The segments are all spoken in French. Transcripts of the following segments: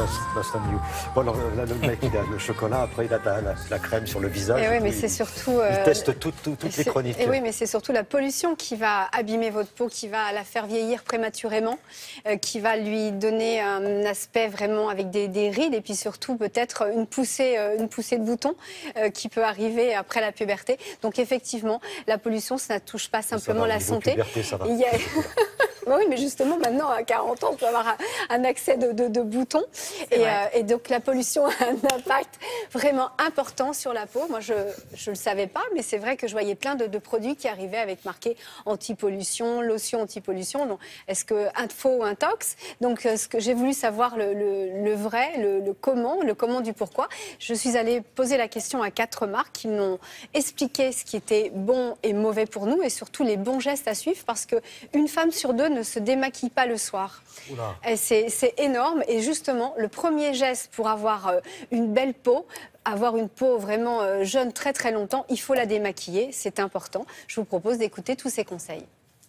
That's not new. Bon, alors, là, le mec, il a le chocolat, après, il a la crème sur le visage. Et oui, mais c'est surtout... Il teste toutes les chroniques. Et oui, mais c'est surtout la pollution qui va abîmer votre peau, qui va la faire vieillir prématurément, qui va lui donner un aspect vraiment avec des rides et puis surtout peut-être une poussée de boutons qui peut arriver après la puberté. Donc effectivement, la pollution, ça ne touche pas simplement la santé. Puberté, ça va. Oui, mais justement, maintenant, à 40 ans, on peut avoir un accès de boutons. Et donc, la pollution a un impact vraiment important sur la peau. Moi, je ne le savais pas, mais c'est vrai que je voyais plein de produits qui arrivaient avec marqué anti-pollution, lotion anti-pollution. Donc, est-ce que faux ou intox? Donc, ce que j'ai voulu savoir le vrai, le comment du pourquoi. Je suis allée poser la question à 4 marques qui m'ont expliqué ce qui était bon et mauvais pour nous et surtout les bons gestes à suivre parce qu'une femme sur 2 ne se démaquille pas le soir. C'est énorme et justement le premier geste pour avoir une belle peau, avoir une peau vraiment jeune très très longtemps, il faut la démaquiller, c'est important. Je vous propose d'écouter tous ces conseils.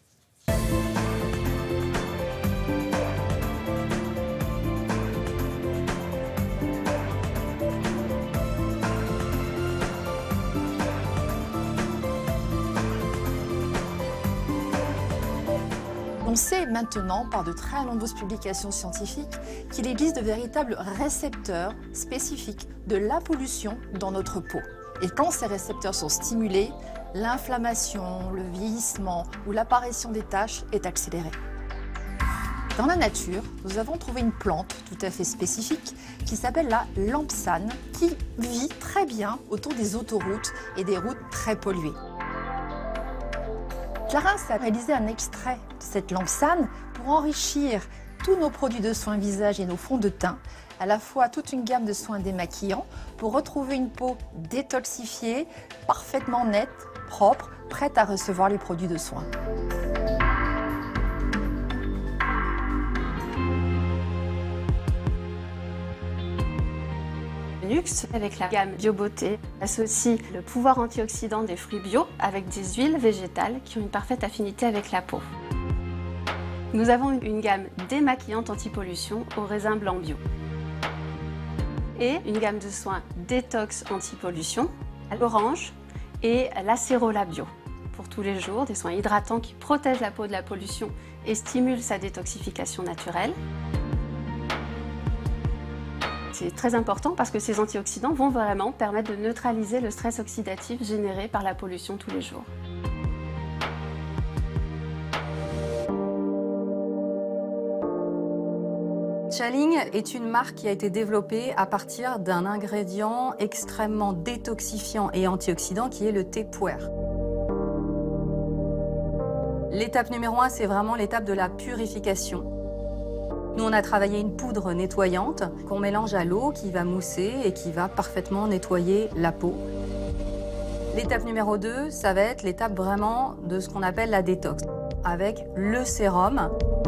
On sait maintenant, par de très nombreuses publications scientifiques, qu'il existe de véritables récepteurs spécifiques de la pollution dans notre peau. Et quand ces récepteurs sont stimulés, l'inflammation, le vieillissement ou l'apparition des taches est accélérée. Dans la nature, nous avons trouvé une plante tout à fait spécifique qui s'appelle la lampsane, qui vit très bien autour des autoroutes et des routes très polluées. Clarins a réalisé un extrait de cette lampsane pour enrichir tous nos produits de soins visage et nos fonds de teint, à la fois toute une gamme de soins démaquillants pour retrouver une peau détoxifiée, parfaitement nette, propre, prête à recevoir les produits de soins. Luxe, avec la gamme BioBeauté, associe le pouvoir antioxydant des fruits bio avec des huiles végétales qui ont une parfaite affinité avec la peau. Nous avons une gamme démaquillante anti-pollution au raisin blanc bio. Et une gamme de soins détox anti-pollution à l'orange et l'acérola bio. Pour tous les jours, des soins hydratants qui protègent la peau de la pollution et stimulent sa détoxification naturelle. C'est très important parce que ces antioxydants vont vraiment permettre de neutraliser le stress oxydatif généré par la pollution tous les jours. Chaling est une marque qui a été développée à partir d'un ingrédient extrêmement détoxifiant et antioxydant qui est le thé puer. L'étape numéro 1, c'est vraiment l'étape de la purification. Nous, on a travaillé une poudre nettoyante qu'on mélange à l'eau, qui va mousser et qui va parfaitement nettoyer la peau. L'étape numéro 2, ça va être l'étape vraiment de ce qu'on appelle la détox, avec le sérum.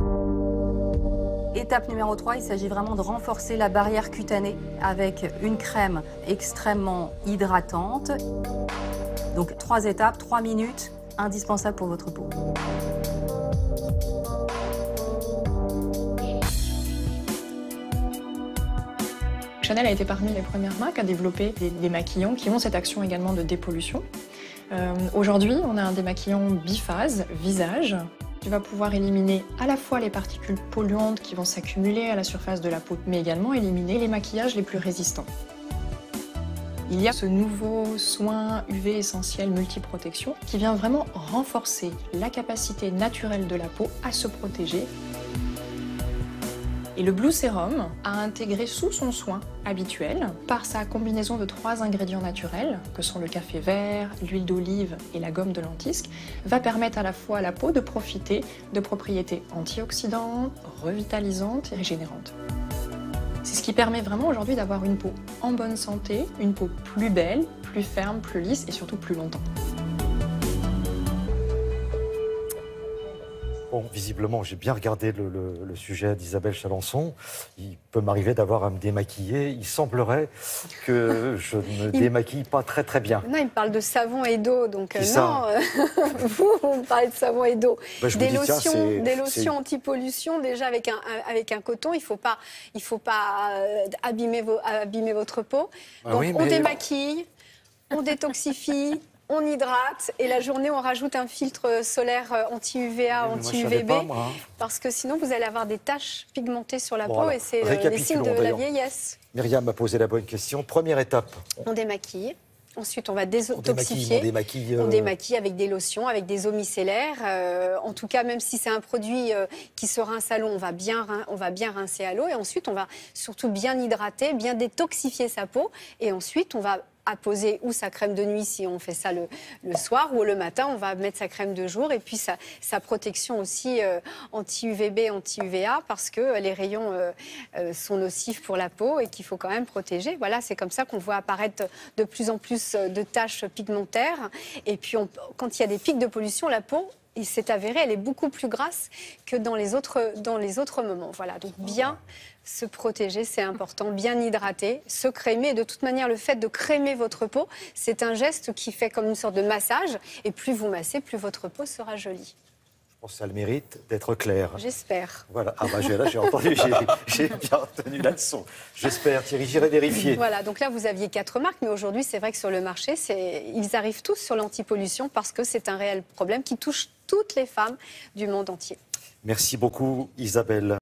Étape numéro 3, il s'agit vraiment de renforcer la barrière cutanée avec une crème extrêmement hydratante. Donc 3 étapes, 3 minutes, indispensables pour votre peau. Chanel a été parmi les premières marques à développer des démaquillants qui ont cette action également de dépollution. Aujourd'hui, on a un démaquillant biphase, visage, qui va pouvoir éliminer à la fois les particules polluantes qui vont s'accumuler à la surface de la peau, mais également éliminer les maquillages les plus résistants. Il y a ce nouveau soin UV essentiel multiprotection qui vient vraiment renforcer la capacité naturelle de la peau à se protéger. Et le Blue Serum a intégré sous son soin habituel, par sa combinaison de 3 ingrédients naturels, que sont le café vert, l'huile d'olive et la gomme de lentisque, va permettre à la fois à la peau de profiter de propriétés antioxydantes, revitalisantes et régénérantes. C'est ce qui permet vraiment aujourd'hui d'avoir une peau en bonne santé, une peau plus belle, plus ferme, plus lisse et surtout plus longtemps. Bon, visiblement, j'ai bien regardé le sujet d'Isabelle Chalençon. Il peut m'arriver d'avoir à me démaquiller. Il semblerait que je ne me démaquille pas très très bien. Non, il me parle de savon et d'eau, donc ça non, vous me parlez de savon et d'eau. Ben, je me dis, tiens, Des lotions anti-pollution, déjà avec un coton, il faut pas abîmer votre peau. Ah Donc oui, on mais... démaquille, on détoxifie, on hydrate, et la journée, on rajoute un filtre solaire anti-UVA, anti-UVB, parce que sinon, vous allez avoir des taches pigmentées sur la peau, et c'est les signes de la vieillesse. Myriam m'a posé la bonne question. Première étape. On démaquille. Ensuite, on va détoxifier. On démaquille avec des lotions, avec des eaux micellaires. En tout cas, même si c'est un produit qui se rince à l'eau, on va bien rincer à l'eau. Et ensuite, on va surtout bien hydrater, bien détoxifier sa peau. Et ensuite, on va apposer ou sa crème de nuit si on fait ça le soir, ou le matin, on va mettre sa crème de jour. Et puis, sa protection aussi anti-UVB, anti-UVA, parce que les rayons sont nocifs pour la peau et qu'il faut quand même protéger. Voilà, c'est comme ça qu'on voit apparaître de plus en plus de taches pigmentaires. Et puis, quand il y a des pics de pollution, la peau, il s'est avéré, elle est beaucoup plus grasse que dans les autres moments. Voilà, donc bien se protéger, c'est important, bien hydrater, se crémer. De toute manière, le fait de crémer votre peau, c'est un geste qui fait comme une sorte de massage. Et plus vous massez, plus votre peau sera jolie. Je pense que ça a le mérite d'être clair. J'espère. Voilà. Ah bah là, j'ai entendu, j'ai bien retenu la leçon. J'espère, Thierry, j'irai vérifier. Voilà, donc là, vous aviez 4 marques, mais aujourd'hui, c'est vrai que sur le marché, ils arrivent tous sur l'antipollution parce que c'est un réel problème qui touche toutes les femmes du monde entier. Merci beaucoup, Isabelle.